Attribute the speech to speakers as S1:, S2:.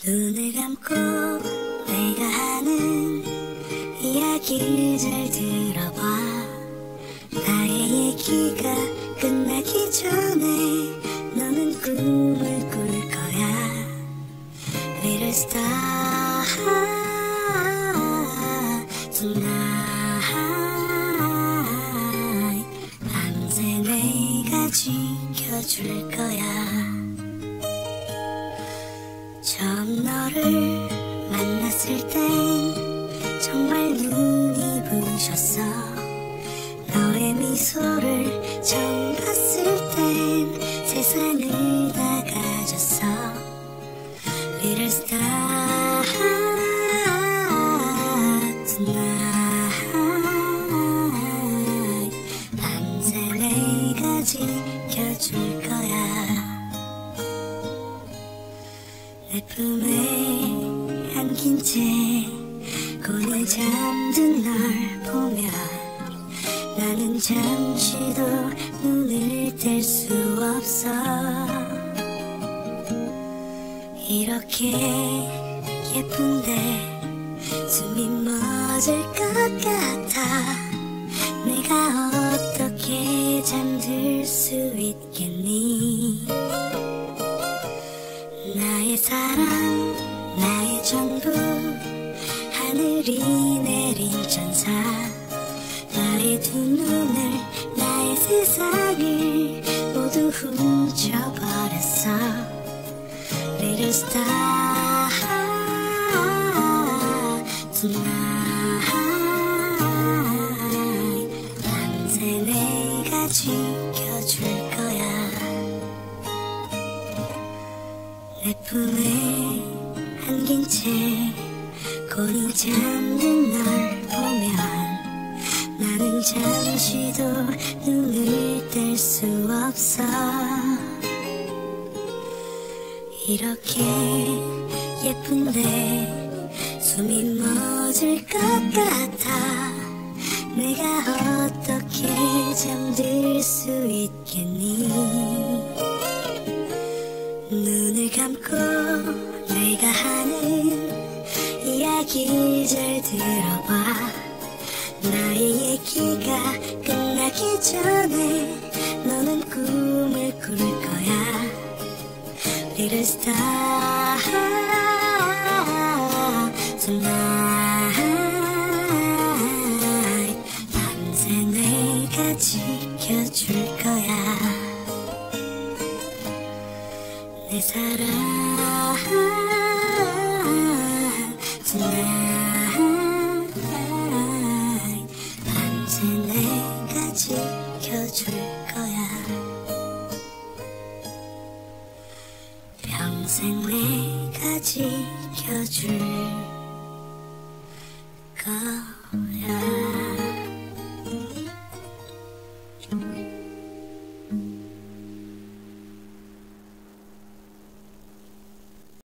S1: 눈을 감고 내가 하는 이야기를 잘 들어봐. 나의 얘기가 끝나기 전에 너는 꿈을 꿀 거야. Little star tonight. 밤새 내가 지켜줄 거야. 처음 너를 만났을 땐 정말 눈이 부셨어. 너의 미소를 처음 봤을 땐 세상을 다 가졌어. Little star tonight. 밤새 내가 지켜줄 거야. 내 품에 안긴 채 고뇌 잠든 널 보면 나는 잠시도 눈을 뗄 수 없어. 이렇게 예쁜데 숨이 멎을 것 같아. 내가 어떻게 잠들 수 있겠니? 나의 사랑, 나의 전부, 하늘이 내린 천사. 나의 두 눈을, 나의 세상을 모두 훔쳐버렸어. Little star tonight. 밤새 내가 지켜줄 거야. 내 품에 안긴 채 곤히 잠든 널 보면 나는 잠시도 눈을 뗄 수 없어. 이렇게 예쁜데 숨이 멎을 것 같아. 내가 어떻게 잠들 수 있겠니? 눈을 감고 내가 하는 이야기를 잘 들어봐. 나의 얘기가 끝나기 전에 너는 꿈을 꿀 거야. Little star tonight. 밤새 내가 지켜줄 거야. 내 사랑 tonight. 밤새 내가 지켜줄 거야. 평생 내가 지켜줄 거야.